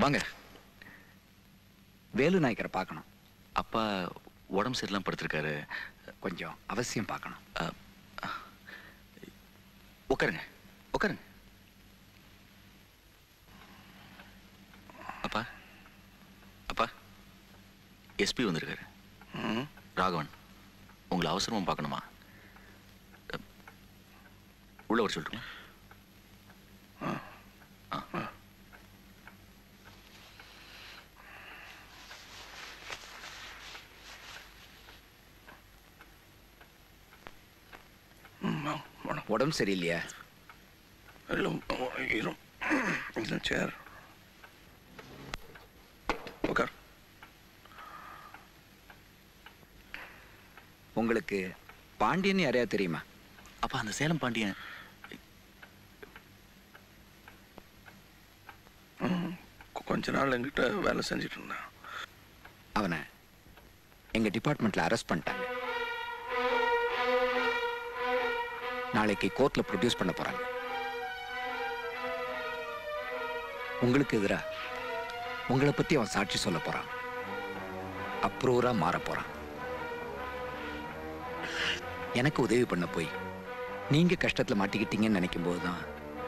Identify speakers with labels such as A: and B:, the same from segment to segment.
A: வாங்க. வேலு நாயக்கரை பார்க்கணும்.
B: அப்பா உடம்பு சரியில்லாம படுத்திருக்காரு.
A: கொஞ்சம் அவசியம் பார்க்கணும்.
B: உட்காருங்க உட்காருங்க. அப்பா அப்பா எஸ்பி வந்திருக்காரு. ராகவன் உங்களை அவசரமா பார்க்கணுமா? உள்ள வர சொல்லிட்டுமா?
A: உடம்பு சரியில்லையா?
C: சேர் உட்கார்.
A: உங்களுக்கு பாண்டியன் யாரையா தெரியுமா?
B: அப்பா அந்த சேலம் பாண்டியன்
C: கொஞ்ச நாள் எங்கிட்ட வேலை செஞ்சுட்டு இருந்தான்.
A: அவனை எங்க டிபார்ட்மெண்ட்ல அரெஸ்ட் பண்ணிட்டாங்க. நாளைக்கு கோர்ட்ல ப்ரொடியூஸ் பண்ண போறாங்க. உங்களுக்கு எதிரா உங்களை பத்தி அவன் சாட்சி சொல்ல போறான். அப்ரூவரா மாற போறான். எனக்கு உதவி பண்ண போய் நீங்க கஷ்டத்துல மாட்டிக்கிட்டீங்கன்னு நினைக்கும் போதுதான்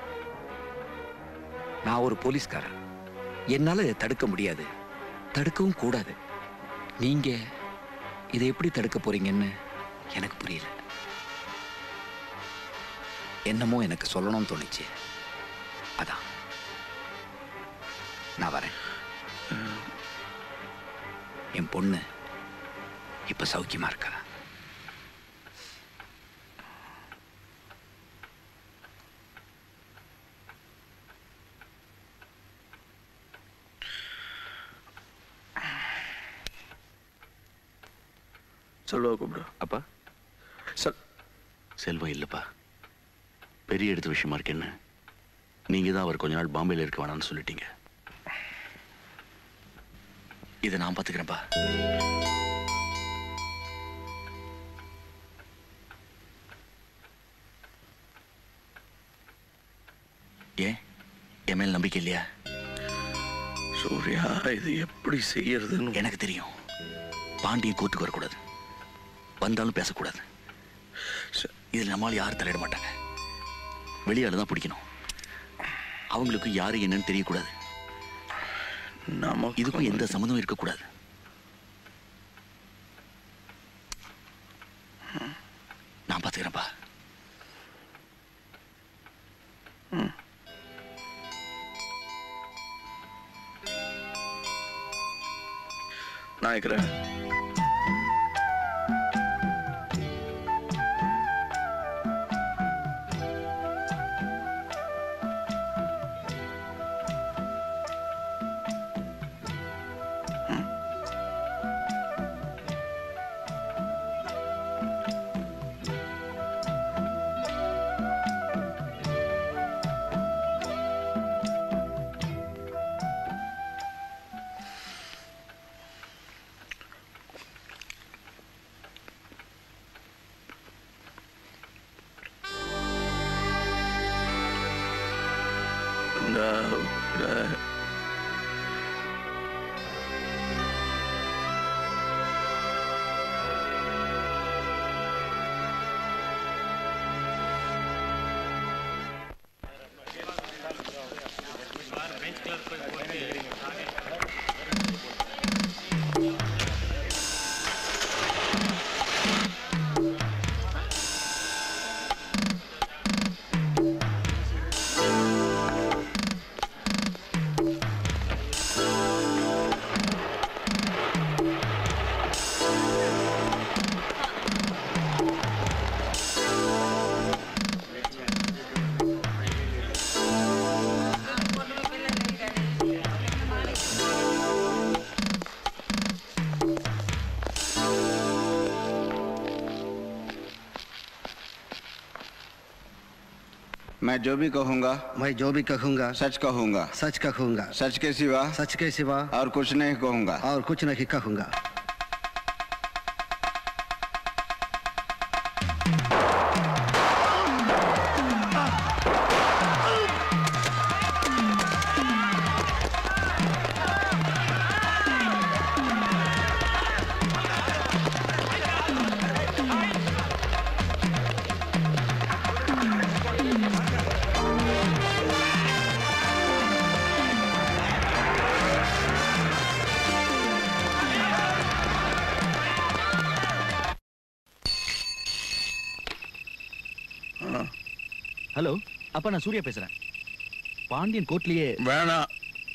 A: நான் ஒரு போலீஸ்காரன். என்னால இதை தடுக்க முடியாது, தடுக்கவும் கூடாது. நீங்க இதை எப்படி தடுக்க போறீங்கன்னு எனக்கு புரியல. என்னமோ எனக்கு சொல்லணும்னு தோணுச்சு. அதான் நான் வரேன். என் பொண்ணு இப்ப சௌக்கியமா இருக்கா?
C: செல்வா கூப்பிடு.
B: அப்பா செல்வம் இல்லப்பா, பெரிய எடுத்த விஷயமா இருக்கு. என்ன நீங்க தான் அவர் கொஞ்ச நாள் பாம்பேல இருக்க வேணாம்னு சொல்லிட்டீங்க. இதை நான் பாத்துக்கிறேன்ப்பா. ஏன் என் மேல் நம்பிக்கை இல்லையா?
C: சூர்யா, இது எப்படி செய்யறதுன்னு
B: எனக்கு தெரியும். பாண்டியன் கோர்ட்டுக்கு வரக்கூடாது, வந்தாலும் பேசக்கூடாது. இதில் நம்மளால யாரும் தலையிட மாட்டாங்க. வெளியால தான் பிடிக்கணும். அவங்களுக்கு யாரு என்னன்னு தெரியக்கூடாது. இதுக்கும் எந்த சம்மந்தமும் இருக்கக்கூடாது. நான் பாத்துக்கிறேன்ப்பா.
C: நாயக்கரே,
D: मैं जो भी कहूँगा,
E: मैं जो भी कहूँगा
D: सच कहूँगा,
E: सच कहूँगा,
D: सच के सिवा और कुछ नहीं कहूँगा,
E: और कुछ नहीं कहूँगा।
B: ஹலோ அப்பா, நான் சூர்யா பேசுறேன். பாண்டியன் கோர்ட்லயே
C: வேணாம்,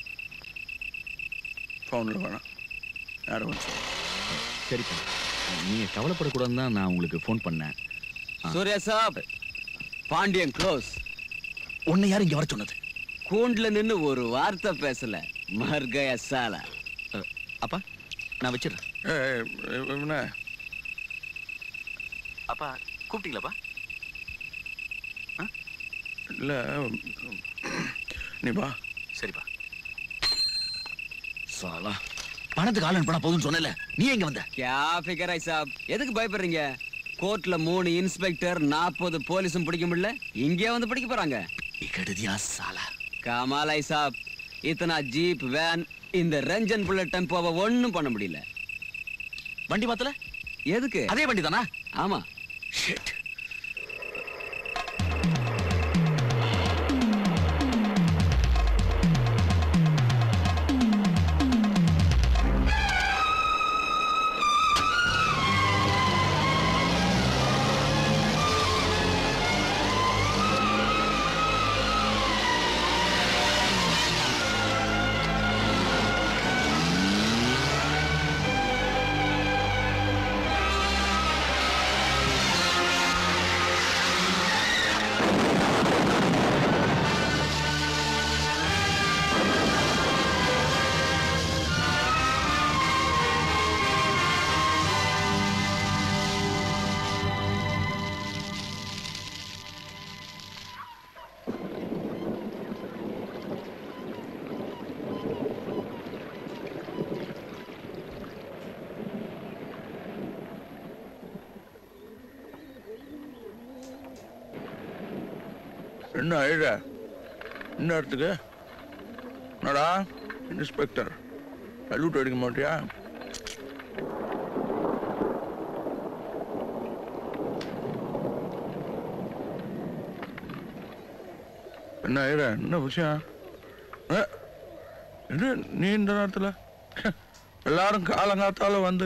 C: ஃபோனில் வேணாம், யாரும் வந்து.
B: சரிப்பா, நீங்க கவலைப்படக்கூடாதுன்னு தான் நான் உங்களுக்கு ஃபோன் பண்ணேன்.
F: சூர்யா சாப், பாண்டியன் க்ளோஸ்.
B: உன்னை யார் இங்க வர சொன்னது?
F: கூண்டுல நின்னு ஒரு வார்த்தை பேசல, மர்கய சால.
B: அப்பா நான் வச்சிடுறேன்.
C: என்ன
B: அப்பா கூப்பிட்டீங்களாப்பா?
C: இல்லை, நீ வா.
B: சரிப்பா. சாலா, பணத்துக்கு ஆள் அனுப்பினா போதும்னு சொன்னல, நீ எங்க வந்த?
F: கியா ஃபிகர் ஐ சாப், எதுக்கு பயப்படுறீங்க? கோர்ட்ல 3 இன்ஸ்பெக்டர் 40 போலீஸும் பிடிக்க முடியல, இங்கே வந்து பிடிக்க போறாங்க.
B: கெடுதியா சாலா.
F: கமால் ஐ சாப், இத்தனா ஜீப் வேன் இந்த ரஞ்சன் புல்லட் டெம்போவை ஒண்ணும் பண்ண முடியல.
B: வண்டி மாத்தல?
F: எதுக்கு?
B: அதே வண்டி தானா?
F: ஆமா.
B: ஷிட்.
C: என்ன அழுற? என்ன இடத்துக்கு? என்னடா இன்ஸ்பெக்டர், சல்யூட் அடிக்க மாட்டியா? என்ன அழுற? என்ன விஷயம்? என்ன நீ இந்த நேரத்தில்? எல்லாரும் காலங்காத்தால வந்து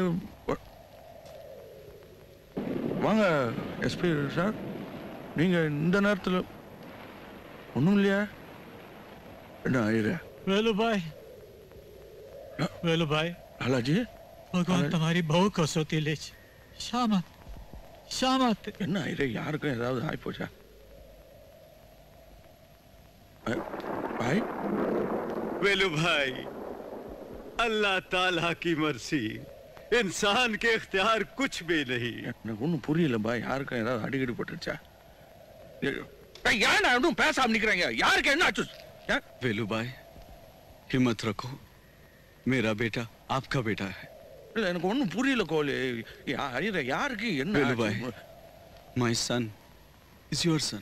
C: வாங்க எஸ்பி சார், நீங்கள் இந்த நேரத்தில் ஒன்றும் இல்லையா? என்ன அழுற?
G: वेलू भाई, वेलू भाई,
C: लालाजी,
G: भगवान तुम्हारी बहु कसौती ले शामत शामत.
C: என்ன அழுற? யாருக்கும் ஏதாவது ஆகி போச்சா? भाई,
H: वेलू भाई, अल्लाह ताला की मर्जी, इंसान के इख्तियार कुछ भी नहीं.
C: எனக்கு ஒன்றும் புரியல பாய். யாருக்கும் ஏதாவது அடிக்கடி பட்டுருச்சா? ஏன் ஒன்றும் பேசாம நிக்கிறீங்க? யாருக்கு என்ன ஆச்சு?
H: वेलू भाई, हिम्मत रखो, मेरा बेटा आपका बेटा है.
C: இல்ல, எனக்கு ஒன்றும் புரியல கோலி. அழுற யாருக்கு என்ன
H: वेलू
C: ஆச்சு?
H: भाई, my son is your son.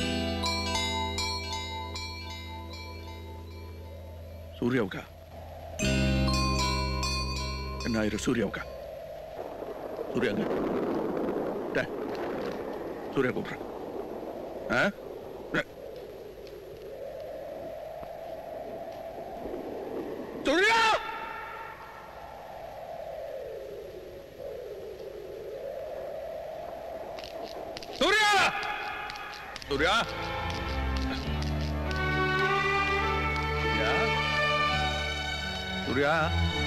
C: சூர்யாவுக்கா? என்ன ஆயிரு சூர்யாவுக்கா? சூர்யாங்க, சூர்யா கூப்பிட்றேன். சூர்யா, சூர்யா, சூர்யா, சூர்யா,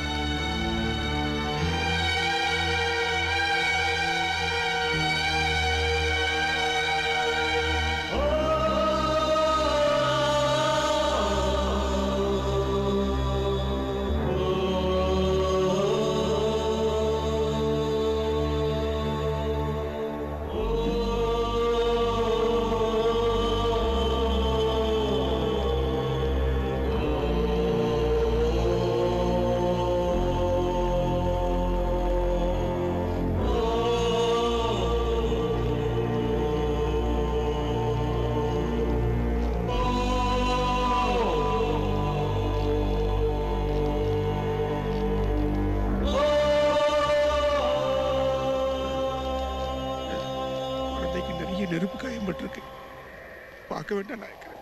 C: நெருப்பு காயம்பட்டிருக்கு. பார்க்க வேண்டாம் நாயக்கரே,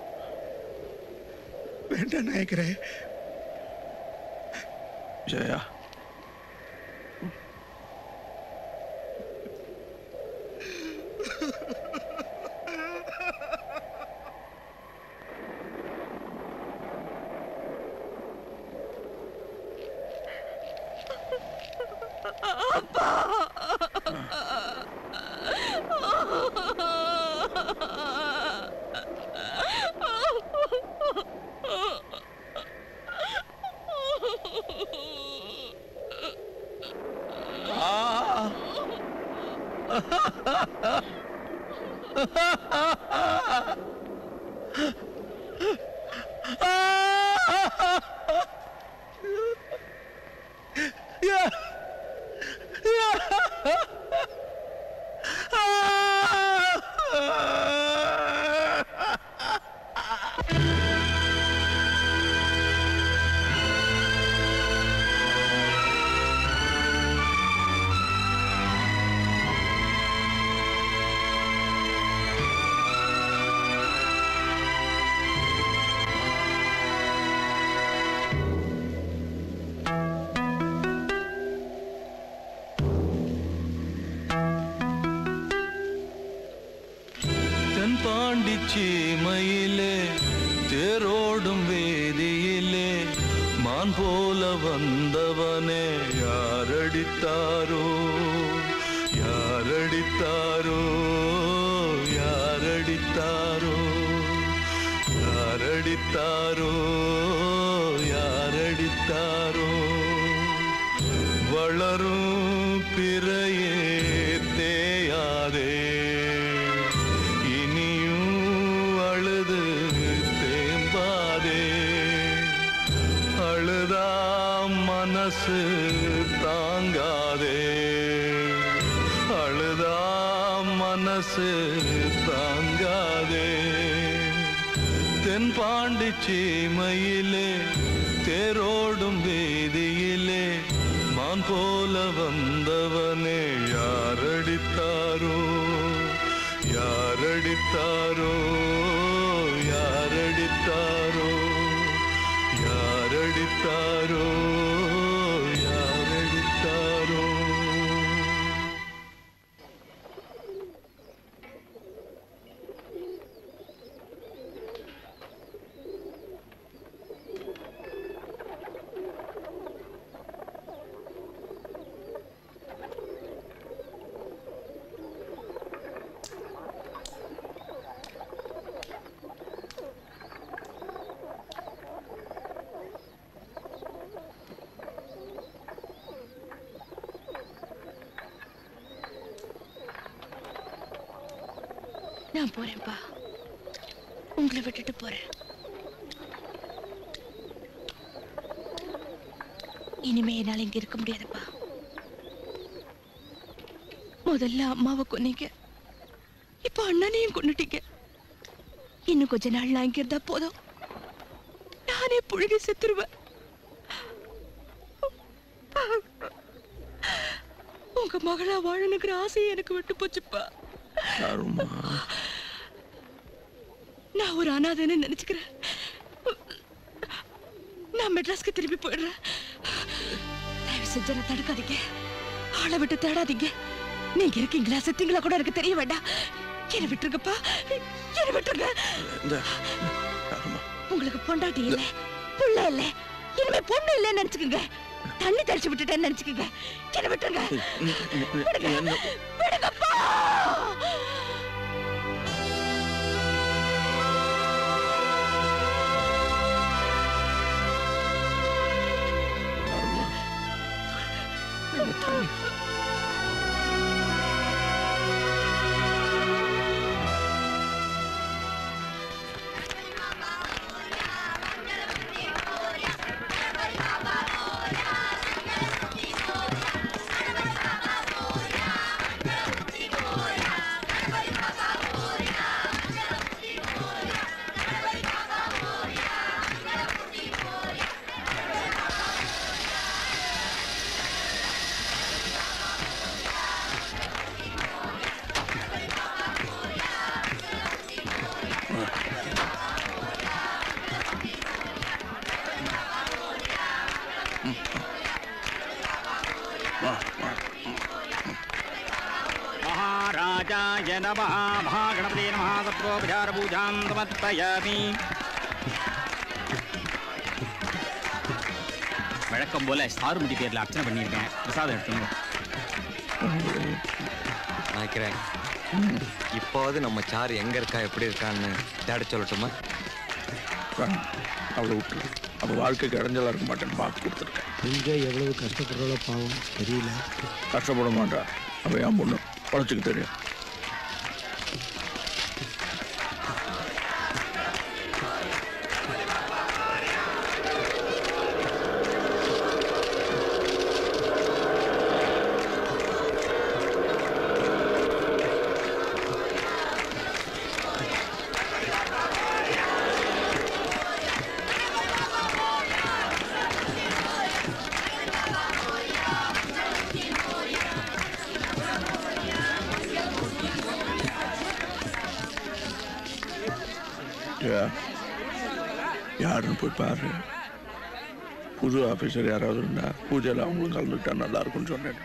C: வேண்டாம் நாயக்கரே. ஜெயா,
I: சீமையிலே தேரோடும் வேதியிலே மான் போல வந்தவனே யாரடித்தாரோ யாரடித்தாரோ யாரடித்தாரோ யாரடித்தாரோ யாரடித்தாரோ வளரும் பிறையே தேயாதே மனசு தாங்காதே அழுதா மனசு தாங்காதே தென்பாண்டி சீமையிலே தேரோடும் வீதியிலே மான் போல வந்தவனே யாரடித்தாரோ யாரடித்தாரோ யாரடித்தாரோ யாரடித்தாரோ யாரடித்தாரோ
J: நான் போறேன்ப்பா, உங்களை விட்டுட்டு போறேன். இனிமே என்னால இங்க இருக்க முடியாதுப்பா. முதல்ல அம்மாவை கொன்னீங்க, இப்ப அண்ணனையும் கொன்னுட்டீங்க. இன்னும் கொஞ்ச நாள் நான் இங்க இருந்தா போதும், நானே புழுகி செத்துருவேன். உங்க மகளா வாழணுங்கிற ஆசையை எனக்கு விட்டு போச்சுப்பா. நான் ஒரு அனாதைன்னு நினைச்சுக்கிறேன். நான் மெட்ராஸ்க்கு திரும்பி போயிடுறேன். தயவு செஞ்சு என்ன தடுக்காதீங்க, ஆளை விட்டு தேடாதீங்க. நீங்க இருக்கீங்களா செத்தீங்களா கூட எனக்கு தெரிய வேண்டாம். என்ன விட்டுருங்கப்பா, என்ன விட்டுருங்க. உங்களுக்கு பொண்டாட்டி இல்ல, புள்ள இல்ல, இனிமே பொண்ணு இல்லைன்னு நினைச்சுக்கோங்க. தண்ணி தெளிச்சு விட்டுட்டேன்னு நினைச்சுக்கோங்க. என்ன விட்டுருங்க, விடுங்கப்பா.
K: महाराजाय नमः महागणपते नमः सर्वोपचारपूजां समर्पयामि. வழக்கம் போல சாருமதி பேர்ல அர்ச்சனை பண்ணியிருக்கேன். பிரசாதம் எடுத்துங்க.
L: நினைக்கிறேன். இப்போது நம்ம சார் எங்க இருக்கா எப்படி இருக்கான்னு தேட சொல்லட்டுமா?
C: அவளை விட்டு அவ வாழ்க்கைக்கு இடைஞ்சலா இருக்க மாட்டேன்னு பார்த்து கொடுத்துருக்கேன்.
E: நீங்க எவ்வளவு கஷ்டப்படுறோம் பாவம் தெரியல.
C: கஷ்டப்பட மாட்டா. அவ என் பொண்ணு பழச்சுக்கு தெரியும். யாருன்னு போய் பாரு. புது ஆஃபீஸர் யாராவது இருந்தா பூஜையில் அவங்களும் கலந்துக்கிட்டா நல்லா இருக்கும்னு சொன்னேன்.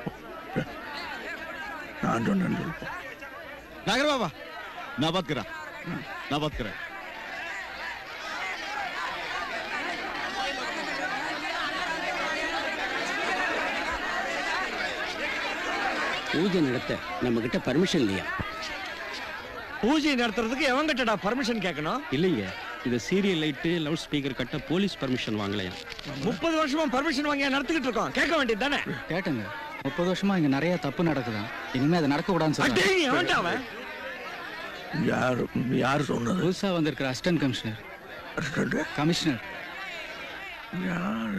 C: நான் சொன்னேன்னு சொல்லுப்போம்.
M: नागर बाबा ना बात करा ना बात करा.
E: பூஜை நடத்த நம்ம கிட்ட பர்மிஷன் இல்லையா?
L: பூஜை நடத்துறதுக்கு எவன் கிட்டடா பர்மிஷன் கேட்கணும்?
E: இல்லைங்க, இந்த சீரியல் லைட்டு லவுட் ஸ்பீக்கர் கட்ட போலீஸ் பர்மிஷன் வாங்கலையா?
L: 30 வருஷமா பர்மிஷன் வாங்கி நடத்திக்கிட்டு இருக்கோம். கேட்க வேண்டியது தானே?
E: கேட்டங்க. 30 வருஷமா இங்க நிறைய தப்பு நடக்குதான். இனிமே அது நடக்க கூடாதுன்னு சொல்றாங்க.
C: யாரு சொன்னது?
E: புதுசா வந்திருக்கிற அசிஸ்டன்ட் கமிஷனர். கமிஷனர்
C: யாரு?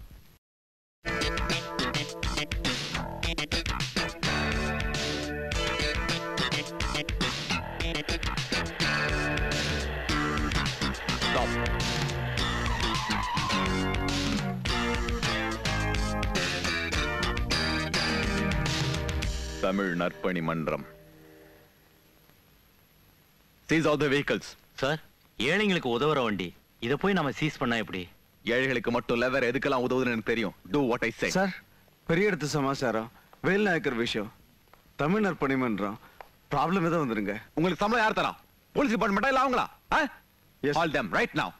N: தமிழ் நற்பணி மன்றம். Seize all the vehicles.
B: Sir, ஏழைங்களுக்கு உதவுற வண்டி. இத போய் நாம சீஸ் பண்ணா எப்படி?
N: ஏழைகளுக்கு மட்டும் இல்ல, வேற எதுக்கெல்லாம் உதவுதுன்னு எனக்கு தெரியும். Do what I say.
D: Sir, பெரிய இடத்து சமாச்சாரம், வேல் நாயக்கர் விஷயம், தமிழ் நற்பணி மன்றம், ப்ராப்ளம் எதுவும் வந்துருங்க.
N: உங்களுக்கு சம்பளம் யார் தரா? போலீஸ் டிபார்ட்மெண்டா இல்ல அவங்களா? Call them right now.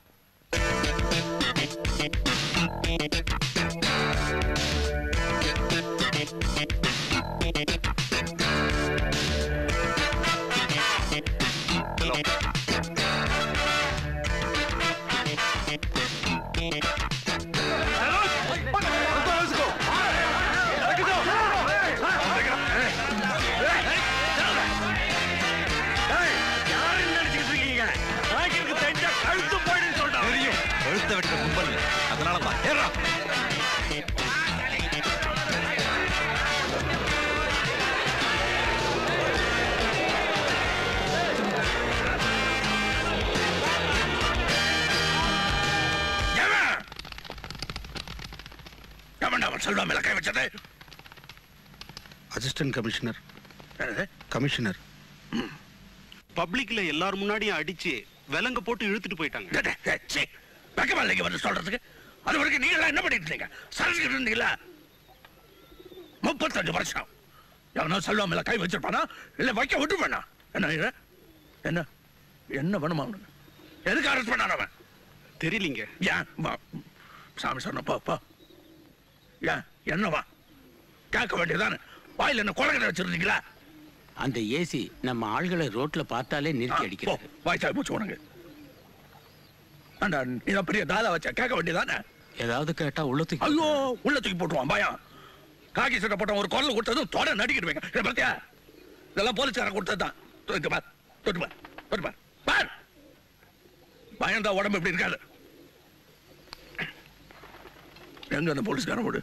C: செல்வாமேல கை வச்சது
E: அசிஸ்டன்ட் கமிஷனர். கமிஷனர்
O: பப்ளிக்ல எல்லாரும் முன்னாடியும் அடிச்சு விலங்க போட்டு இழுத்துட்டு போயிட்டாங்க.
C: வந்து சொல்றதுக்கு அது வரைக்கும் நீங்க என்ன பண்ணிட்டு இருந்தீங்க? சரஞ்சுக்கிட்டு இருந்தீங்களா? 35 வருஷம் எவனோ செல்வாமேல கை வச்சிருப்பானா இல்ல வைக்க விட்டு பண்ணா? என்ன என்ன என்ன வேணுமா அவனுக்கு? எதுக்கு அரெஸ்ட் பண்ணான அவன்?
O: தெரியலீங்க.
C: ஏன் சாமி சொன்னப்பா ஏன் என்னவா கேட்க வேண்டியதானே? வாயில என்ன கொலகடை வச்சிருந்தீங்களா?
E: அந்த ஏசி நம்ம ஆள்களை ரோட்ல பார்த்தாலே நிறுத்தி அடிக்கிறது.
C: வாய்ச்சா போச்சு உனக்கு. நீ பெரிய தாதா வச்ச கேட்க வேண்டியதானே?
E: ஏதாவது கேட்டா உள்ளத்துக்கு
C: ஐயோ உள்ளத்துக்கு போட்டுவான் பயம். காக்கி சட்டை போட்ட ஒரு குரல் கொடுத்ததும் தொட நடிக்கிடுவேங்க. இதை பார்த்தியா? இதெல்லாம் போலீஸ்காரன் கொடுத்ததுதான். தொட்டு பார் தொட்டு பார் தொட்டு பார் பார். பயந்தா உடம்பு எப்படி இருக்காது. எங்க அந்த போலீஸ்காரன் விடு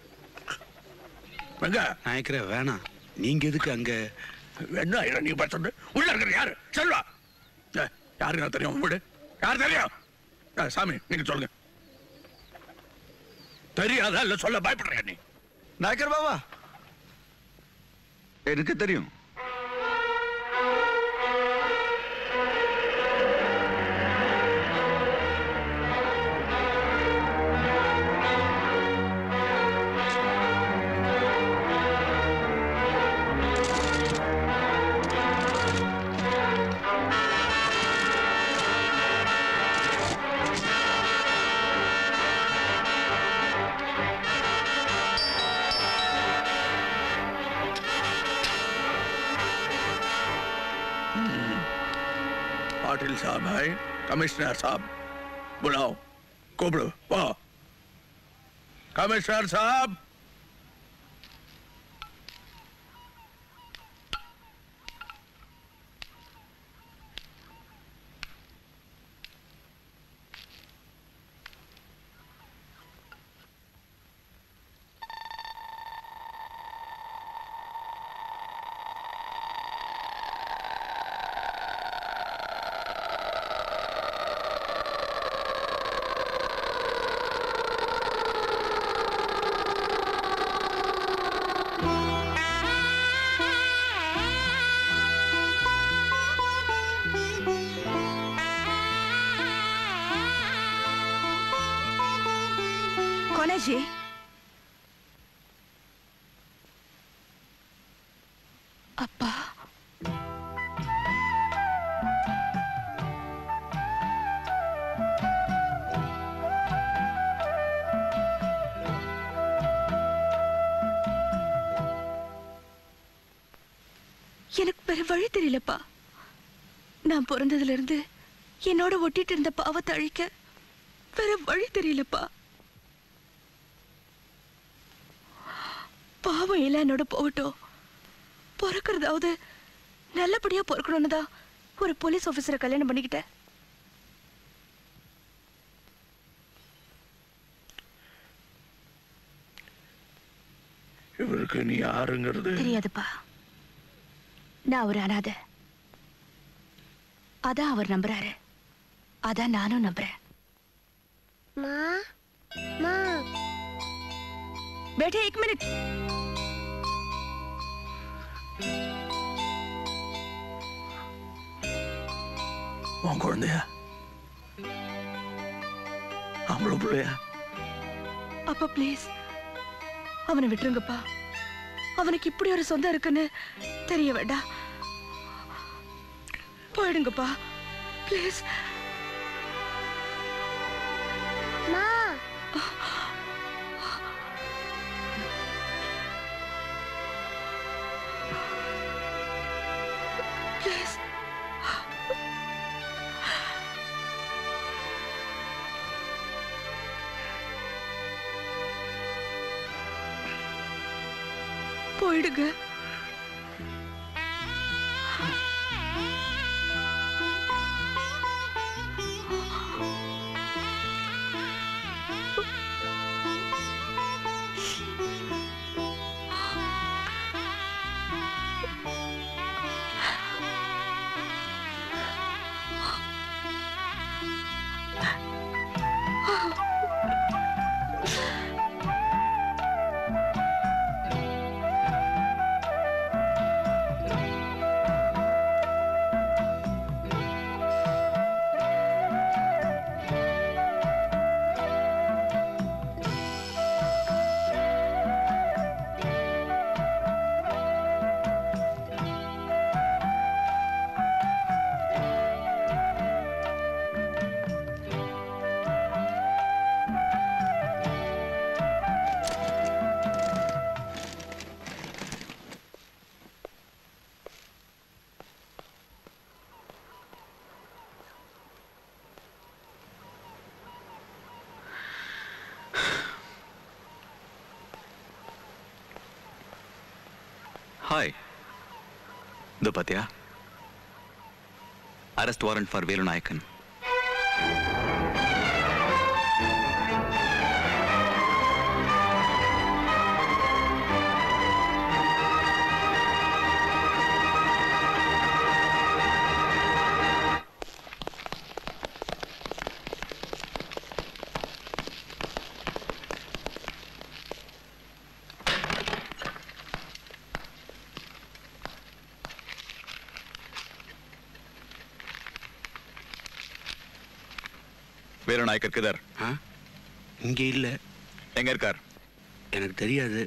C: எங்க?
E: நாயக்கரே வேணாம், நீங்க எதுக்கு அங்க?
C: என்ன நீங்க பேசுறது? உள்ள இருக்கிற யாரு? செல்வா யாருக்கு நான் தெரியும்? விடு. யார் தெரியும்? சாமி நீங்க சொல்லுங்க. தெரியாதா இல்ல சொல்ல பயப்படுறியா நீ?
D: நாயக்கர் பாபா, எனக்கு தெரியும்.
C: वकील साहब है, कमिश्नर साहब बुलाओ, कोबड़ो वाह। कमिश्नर साहब,
J: कौन है जी? அப்பா எனக்கு வேற வழி தெரியலப்பா. நான் பிறந்ததுல இருந்து என்னோட ஒட்டிட்டு இருந்த பாவத்தை அழிக்க வேற வழி தெரியலப்பா. பாவம் எல்லாம் என்னோட போகட்டும், பிறக்கிறதாவது நல்லபடியா பிறக்கணும்னு தான் ஒரு போலீஸ் ஆபீசரை கல்யாணம் பண்ணிக்கிட்டேன்.
C: இவருக்கு நீ யாருங்கிறது
J: தெரியாதுப்பா. நான் ஒரு அனாதை. அதான் அவர் நம்புறாரு, அதான் நானும் நம்புறேன். बेटे एक मिनट.
C: உன் குழந்தையா? ஆம்பளை பிள்ளையா?
J: அப்பா ப்ளீஸ் அவனை விட்டுருங்கப்பா. அவனுக்கு இப்படி ஒரு சொந்தம் இருக்குன்னு தெரிய வேண்டாம். போயிடுங்கப்பா ப்ளீஸ். ப்ளீஸ் போயிடுங்க.
B: हाय दो पतिया arrest warrant for Velu Nayakan. Velu Naicker கிதர்?
O: இங்க இல்ல.
B: எங்க இருக்கார்?
O: எனக்கு தெரியாது.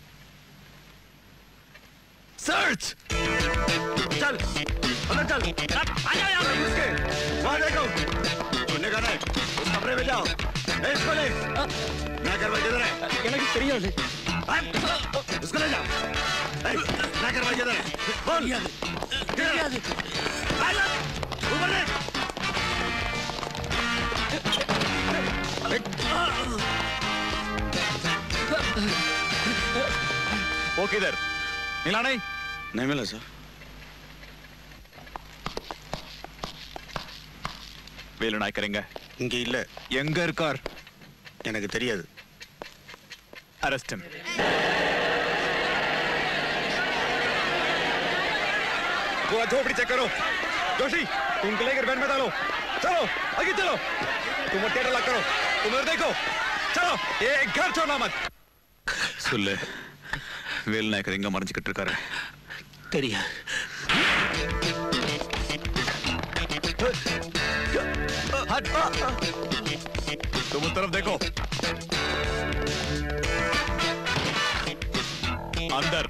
H: सर्च चल अंदर चल आ जाओ यहां पर उसके वहां देखो सुनने का नहीं उस कमरे में जाओ ए इसको ले मैं करवाई किधर है
E: எனக்கு தெரியாது
H: उसको ले जाओ ए मैं करवाई किधर है बोल
O: தெரியாது
H: ऊपर ले
N: वो किधर मिला नहीं?
O: नहीं मिला सर।
N: வேலு நாயக்கர் எங்க?
O: இங்க இல்ல.
N: எங்க இருக்கார்?
O: எனக்கு தெரியாது.
N: Arrest him. वो झोपड़ी चेक करो। जोशी, उनको लेकर वैन में डालो। चलो, आगे चलो। तुम थिएटर लॉक करो। तुम इधर देखो। चलो, ये घर छोड़ना मत। சொல்லு, வேலு நாயக்கர் எங்க மறைஞ்சிக்கிட்டு இருக்காரு?
B: தெரியாது.
N: तुम उस तरफ देखो। अंदर।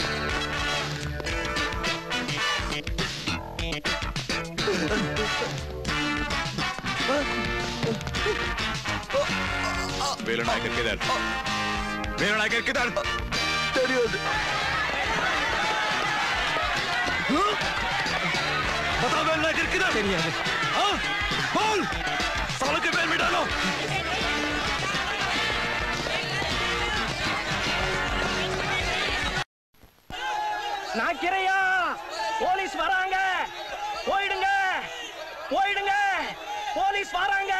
N: வேலு நாயக்கர் किधर? வேலு நாயக்கர் किधर? தெரியாது. बताओ वेल नायकर किधर? தெரியாது. हाँ? बोल! सालों के बेल में डालो।
P: நாக்கிரையா, போலீஸ் வராங்க. போயிடுங்க, போயிடுங்க. போலீஸ் வராங்க.